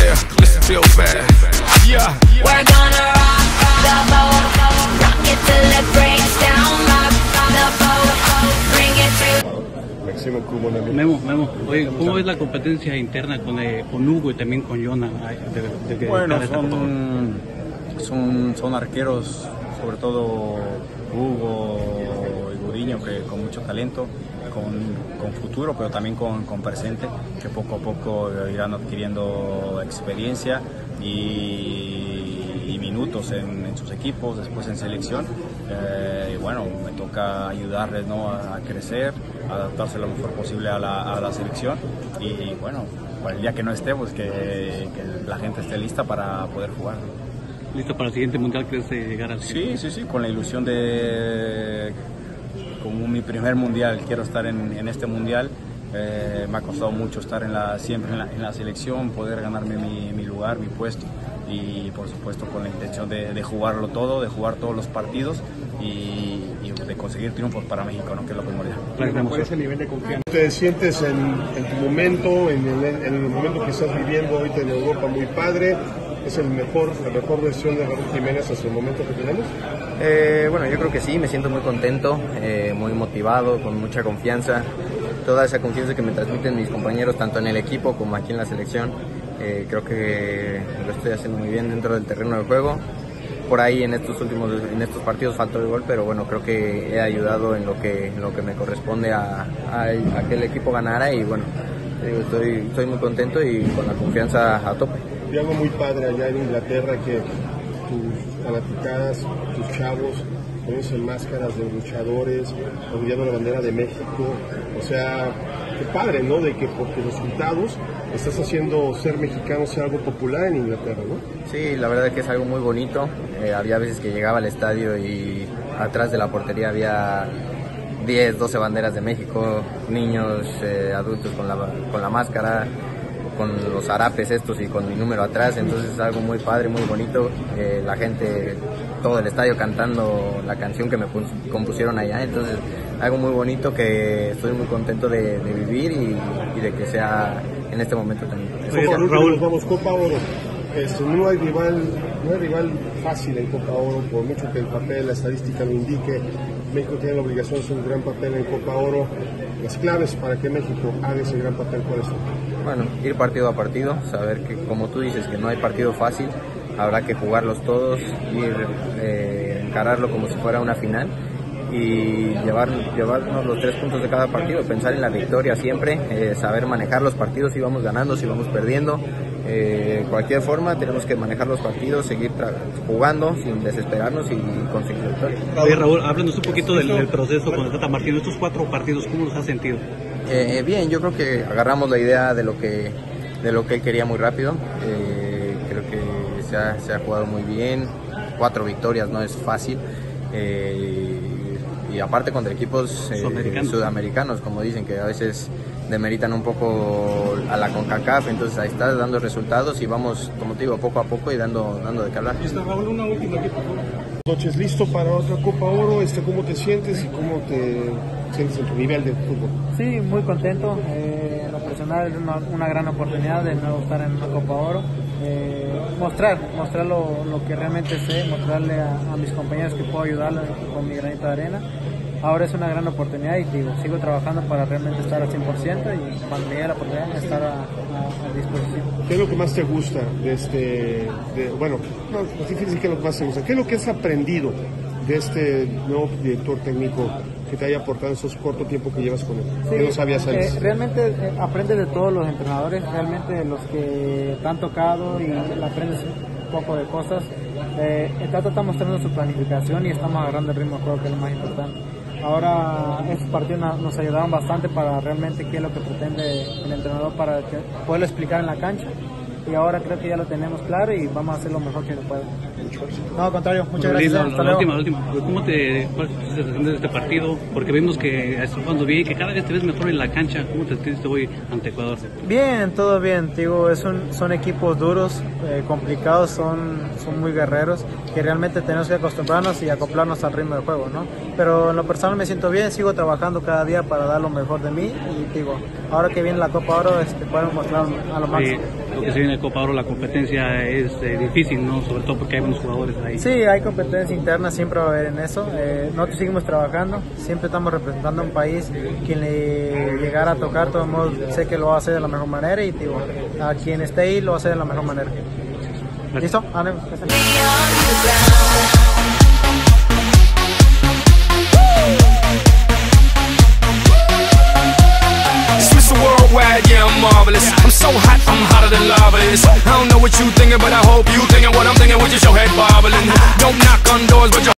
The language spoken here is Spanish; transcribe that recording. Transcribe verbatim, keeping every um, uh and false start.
clear, listen feel bad. Yeah. We're gonna rock the boat, rock it till it breaks down. Rock the boat, bring it to. Memo, Memo, oye, ¿cómo es la competencia interna con, eh, con Hugo y también con Jonah? De, de, de bueno, son, son, son arqueros, sobre todo Hugo y Gudiño, que con mucho talento, con, con futuro, pero también con, con presente, que poco a poco irán adquiriendo experiencia y, y minutos en, en sus equipos, después en selección. Eh, y bueno, me toca ayudarles, ¿no?, a, a crecer, a adaptarse lo mejor posible a la, a la selección y bueno, para el día que no esté, pues que, que la gente esté lista para poder jugar. ¿Listo para el siguiente mundial? ¿Crees llegar al Sí, sí, sí, con la ilusión de, como mi primer mundial, quiero estar en, en este mundial. Eh, me ha costado mucho estar en la, siempre en la, en la selección, poder ganarme mi, mi lugar, mi puesto y por supuesto con la intención de, de jugarlo todo, de jugar todos los partidos y, y de conseguir triunfos para México, ¿no?, que es lo primordial. ¿Cuál es el nivel de confianza? ¿Te sientes en, en tu momento, en el, en el momento que estás viviendo ahorita en Europa muy padre? ¿Es el mejor, la mejor versión de Raúl Jiménez hasta el momento que tenemos? Eh, bueno, yo creo que sí, me siento muy contento, eh, muy motivado, con mucha confianza. Toda esa confianza que me transmiten mis compañeros, tanto en el equipo como aquí en la selección, eh, creo que lo estoy haciendo muy bien dentro del terreno del juego. Por ahí en estos últimos en estos partidos faltó el gol, pero bueno, creo que he ayudado en lo que, en lo que me corresponde a, a, a que el equipo ganara y bueno, estoy, estoy muy contento y con la confianza a tope. Y algo muy padre allá en Inglaterra, que tus fanaticadas, tus chavos, poniéndose máscaras de luchadores, olvidando la bandera de México. O sea, qué padre, ¿no? De que por tus resultados estás haciendo ser mexicano sea algo popular en Inglaterra, ¿no? Sí, la verdad es que es algo muy bonito. Eh, había veces que llegaba al estadio y atrás de la portería había diez, doce banderas de México, niños, eh, adultos con la, con la máscara, con los harapes estos y con mi número atrás, entonces es algo muy padre, muy bonito. Eh, la gente, todo el estadio cantando la canción que me compusieron allá, entonces algo muy bonito que estoy muy contento de, de vivir y, y de que sea en este momento también. Oye, Raúl, vamos, Copa Oro. Este, no hay rival, no hay rival fácil en Copa Oro, por mucho que el papel, la estadística lo indique. México tiene la obligación de hacer un gran papel en Copa Oro. Las claves para que México haga ese gran papel, ¿cuáles son? Bueno, ir partido a partido, saber que, como tú dices, que no hay partido fácil, habrá que jugarlos todos, ir eh, encararlo como si fuera una final y llevar, llevarnos los tres puntos de cada partido, pensar en la victoria siempre, eh, saber manejar los partidos, si vamos ganando, si vamos perdiendo, eh, cualquier forma tenemos que manejar los partidos, seguir jugando sin desesperarnos y conseguir la victoria. Oye, Raúl, háblanos un poquito del, del proceso con el Tata Martino, estos cuatro partidos, ¿cómo los has sentido? Eh, bien, yo creo que agarramos la idea de lo que, de lo que él quería muy rápido, eh, creo que se ha, se ha jugado muy bien, cuatro victorias no es fácil. Eh, y aparte contra equipos eh, sudamericanos. sudamericanos, como dicen, que a veces demeritan un poco a la CONCACAF, entonces ahí está dando resultados y vamos, como te digo, poco a poco y dando, dando de qué hablar. Listo, Raúl, una última aquí, por favor. Noches, ¿listo para otra Copa Oro? Este, ¿Cómo te sientes y cómo te sientes en tu nivel de fútbol? Sí, muy contento, eh, en lo personal es una, una gran oportunidad de nuevo estar en una Copa Oro. Eh, mostrar, mostrar lo, lo que realmente sé, mostrarle a, a mis compañeros que puedo ayudarles con mi granito de arena. Ahora es una gran oportunidad y digo, sigo trabajando para realmente estar al cien por ciento y cuando me llegue la oportunidad estar a, a, a disposición. ¿Qué es lo que más te gusta de este, de, bueno, no, es difícil decir qué es lo que más te gusta, qué es lo que has aprendido de este nuevo director técnico que te haya aportado en esos corto tiempo que llevas con él? Sí, ¿Qué no sabías antes? Eh, realmente eh, aprendes de todos los entrenadores, realmente de los que te han tocado y aprendes un poco de cosas. Eh, el Tata está mostrando su planificación y estamos agarrando el ritmo de juego, que es lo más importante. Ahora estos partidos nos ayudaron bastante para realmente qué es lo que pretende el entrenador para que, poderlo explicar en la cancha. Y ahora creo que ya lo tenemos claro y vamos a hacer lo mejor que se pueda. No, al contrario, muchas gracias. La, Hasta la, luego. última, la última. ¿Cómo te, ¿Cuál es tu sensación de este partido? Porque vimos que estás jugando bien, que cada vez te ves mejor en la cancha. ¿Cómo te sientes hoy ante Ecuador? Bien, todo bien. Digo, es un, son equipos duros, eh, complicados, son, son muy guerreros, que realmente tenemos que acostumbrarnos y acoplarnos al ritmo del juego, ¿no? Pero en lo personal me siento bien, sigo trabajando cada día para dar lo mejor de mí y digo, ahora que viene la Copa Oro, este, podemos mostrar a lo máximo. Sí, lo que se viene Copa Oro la competencia es eh, difícil, ¿no? Sobre todo porque hay buenos jugadores ahí. Sí, hay competencia interna, siempre va a haber en eso. Eh, nosotros seguimos trabajando, siempre estamos representando a un país. Quien le llegara a tocar, de todos modos, sé que lo va a hacer de la mejor manera y digo, a quien esté ahí lo va a hacer de la mejor manera. Gracias. ¿Listo? Ana, Worldwide, yeah, I'm marvelous. I'm so hot, I'm hotter than lava is. I don't know what you thinking, but I hope you thinking what I'm thinking with your head bobbling. Don't knock on doors, but your